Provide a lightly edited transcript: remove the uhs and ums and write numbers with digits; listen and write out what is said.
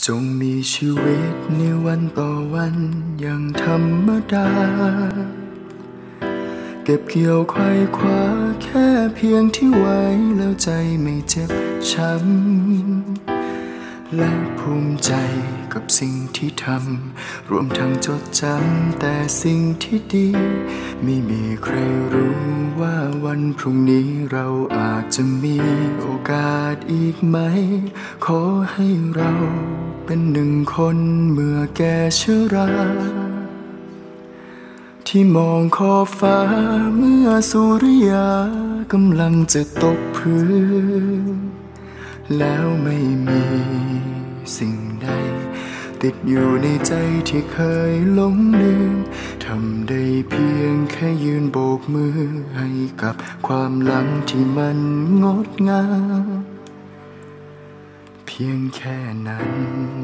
จงมีชีวิตในวันต่อวันอย่างธรรมดาเก็บเกี่ยวไขว่คว้าแค่เพียงที่ไว้แล้วใจไม่เจ็บช้ำและภูมิใจกับสิ่งที่ทำรวมทั้งจดจำแต่สิ่งที่ดีไม่มีใครรู้ว่าวันพรุ่งนี้เราอาจจะมีโอกาสอีกไหมขอให้เราเป็นหนึ่งคนเมื่อแก่ชราที่มองขอบฟ้าเมื่อสุริยากำลังจะตกพื้นแล้วไม่มีสิ่งใดติดอยู่ในใจที่เคยหลงลืมทำได้เพียงแค่ยืนโบกมือให้กับความหลังที่มันงดงามเพียงแค่นั้น